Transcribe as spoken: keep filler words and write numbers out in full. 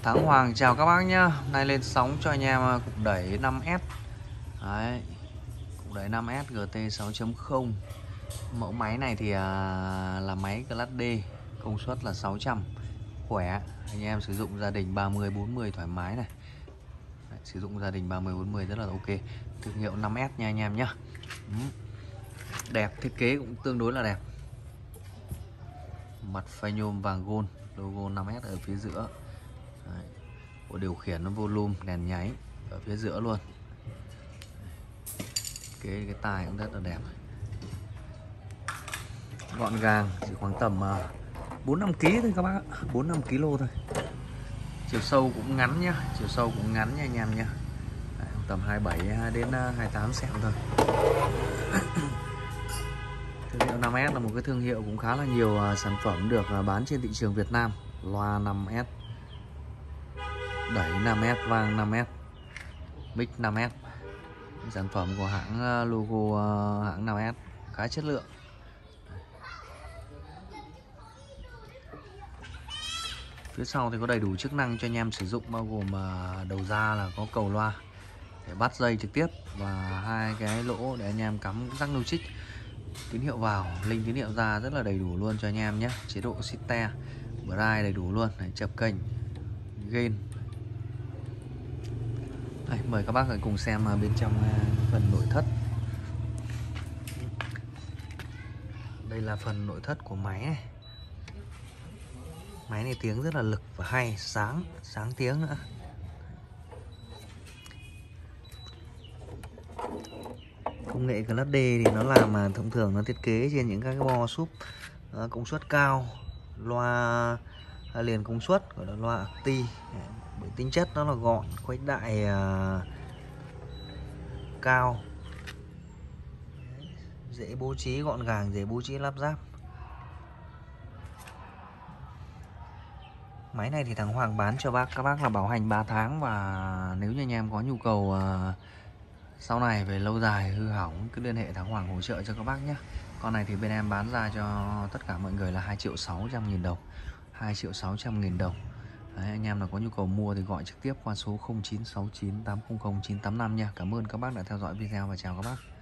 Thắng Hoàng chào các bác nhá. Hôm nay lên sóng cho anh em cục đẩy năm S. Đấy, cục đẩy năm S G T sáu chấm không. Mẫu máy này thì à, là máy Class D, công suất là sáu trăm, khỏe. Anh em sử dụng gia đình ba mươi bốn mươi thoải mái này. Đấy, sử dụng gia đình ba mươi bốn mươi rất là ok. Thương hiệu năm S nha anh em nhá. Ừ. Đẹp, thiết kế cũng tương đối là đẹp. Mặt phanh nhôm vàng gold, logo năm S ở phía giữa. Đấy. Bộ điều khiển nó volume, đèn nháy ở phía giữa luôn. Cái cái tài cũng rất là đẹp, gọn gàng, chỉ khoảng tầm bốn năm ki lô thôi các bác ạ, bốn năm ki lô thôi. Chiều sâu cũng ngắn nhá, chiều sâu cũng ngắn nha anh em nhá. Đấy, tầm hai mươi bảy đến hai mươi tám xen thôi. Thương hiệu năm S là một cái thương hiệu cũng khá là nhiều sản phẩm được bán trên thị trường Việt Nam. Loa năm S, đẩy năm S, vang năm S, mic năm S. Sản phẩm của hãng, logo hãng năm S khá chất lượng. Phía sau thì có đầy đủ chức năng cho anh em sử dụng, bao gồm đầu ra là có cầu loa để bắt dây trực tiếp và hai cái lỗ để anh em cắm jack logic tín hiệu vào, linh tín hiệu ra rất là đầy đủ luôn cho anh em nhé. Chế độ sitte, drive đầy đủ luôn, này, chập kênh, gain. Đây, mời các bác cùng xem bên trong phần nội thất. Đây là phần nội thất của máy này. Máy này tiếng rất là lực và hay, sáng, sáng tiếng nữa. Công nghệ Class D thì nó làm thông thường nó thiết kế trên những các cái bo súp công suất cao, loa liền công suất gọi là loa acti. Bởi tính chất nó là gọn, khuếch đại uh, cao, dễ bố trí, gọn gàng, dễ bố trí lắp ráp. Máy này thì thằng Hoàng bán cho bác các bác là bảo hành ba tháng, và nếu như anh em có nhu cầu uh, sau này về lâu dài hư hỏng cứ liên hệ thằng Hoàng hỗ trợ cho các bác nhé. Con này thì bên em bán ra cho tất cả mọi người là hai triệu sáu trăm nghìn đồng, hai triệu sáu trăm nghìn đồng. Đấy, anh em nào có nhu cầu mua thì gọi trực tiếp qua số không chín sáu chín tám không không chín tám năm nha. Cảm ơn các bác đã theo dõi video và chào các bác.